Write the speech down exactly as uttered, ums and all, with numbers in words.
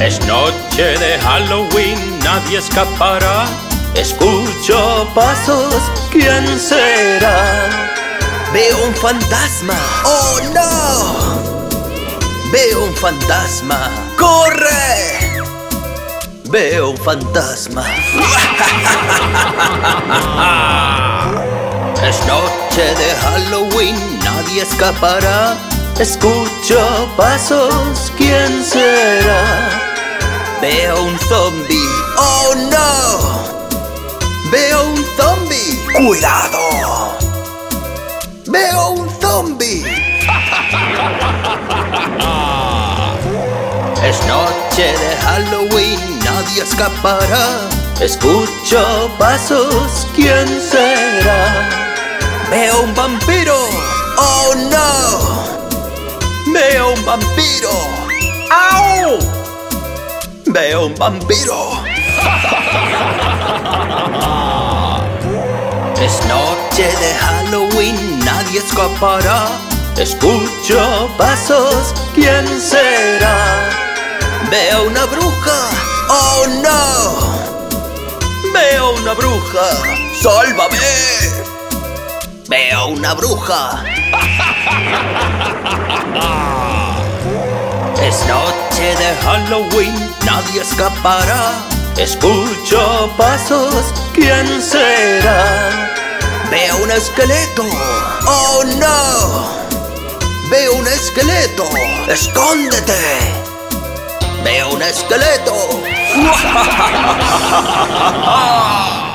Es noche de Halloween, nadie escapará. Escucho pasos, ¿quién será? Veo un fantasma. ¡Oh, no! Veo un fantasma. ¡Corre! Veo un fantasma. Es noche de Halloween, nadie escapará. Escucho pasos, ¿quién será? Veo un zombie. ¡Oh, no! Veo un zombie. ¡Cuidado! Veo un zombie. Es noche de Halloween, nadie escapará. Escucho pasos, ¿quién será? Veo un vampiro. ¡Oh, no! Veo un vampiro. ¡Au! Veo un vampiro. Es noche de Halloween, nadie escapará. Escucho pasos, ¿quién será? Veo una bruja. ¡Oh, no! Veo una bruja. ¡Sálvame! Veo una bruja. Es noche de Halloween, nadie escapará. Escucho pasos, ¿quién será? Veo un esqueleto. ¡Oh, no! Veo un esqueleto. ¡Escóndete! Veo un esqueleto.